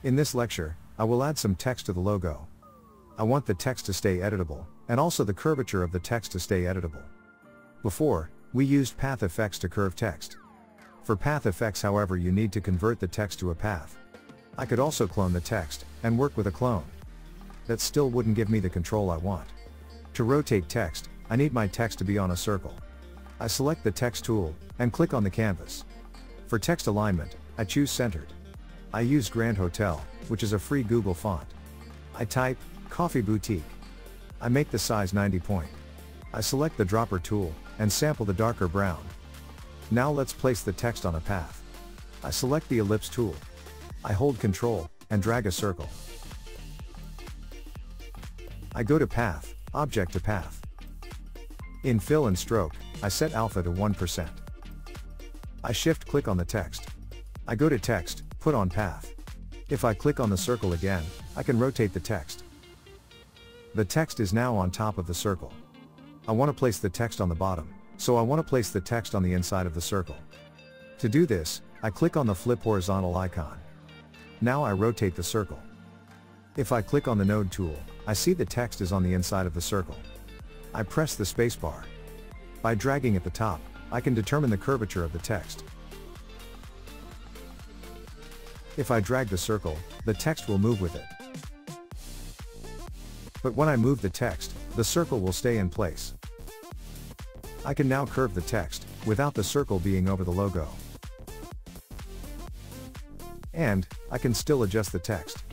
In this lecture, I will add some text to the logo. I want the text to stay editable, and also the curvature of the text to stay editable. Before, we used path effects to curve text. For path effects, however, you need to convert the text to a path. I could also clone the text, and work with a clone. That still wouldn't give me the control I want. To rotate text, I need my text to be on a circle. I select the text tool, and click on the canvas. For text alignment, I choose centered. I use Grand Hotel, which is a free Google font. I type, Coffee Boutique. I make the size 90 point. I select the dropper tool, and sample the darker brown. Now let's place the text on a path. I select the ellipse tool. I hold Ctrl, and drag a circle. I go to Path, Object to Path. In Fill and Stroke, I set Alpha to 1%. I shift-click on the text. I go to Text, Put on Path. If I click on the circle again, I can rotate the text. The text is now on top of the circle. I want to place the text on the bottom, so I want to place the text on the inside of the circle. To do this, I click on the flip horizontal icon. Now I rotate the circle. If I click on the node tool, I see the text is on the inside of the circle. I press the spacebar. By dragging at the top, I can determine the curvature of the text. If I drag the circle, the text will move with it. But when I move the text, the circle will stay in place. I can now curve the text, without the circle being over the logo. And, I can still adjust the text.